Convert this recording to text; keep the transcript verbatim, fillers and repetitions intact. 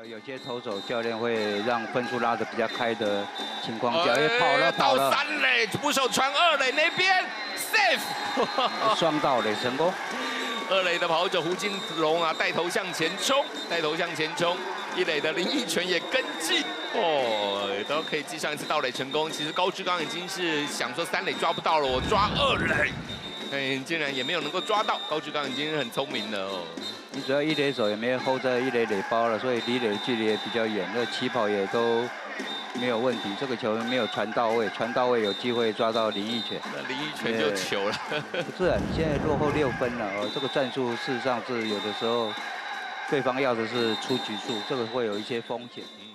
有些投手教练会让分数拉得比较开的情况下，因为跑哎了跑了， 到三垒，捕手传二垒那边 safe， 双盗垒成功。 二垒的跑者胡金龙啊，带头向前冲，带头向前冲。一垒的林奕泉也跟进，哦，都可以记上一次盗垒成功。其实高志刚已经是想说三垒抓不到了，我抓二垒，哎，竟然也没有能够抓到。高志刚已经很聪明了哦。 你主要一垒手也没有 hold 着一垒垒包了，所以离垒的距离也比较远，那起跑也都没有问题。这个球没有传到位，传到位有机会抓到林奕泉。 那林奕泉就糗了。 不是啊，你现在落后六分了哦，这个战术事实上是有的时候对方要的是出局数，这个会有一些风险。嗯